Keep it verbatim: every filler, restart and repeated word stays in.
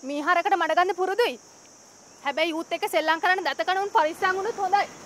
මීහරකට මඩ ගන්න පුරුදුයි. හැබැයි ඌත් එක්ක සෙල්ලම් කරන්න දත කන උන් පරිස්සම් වුණොත් හොඳයි.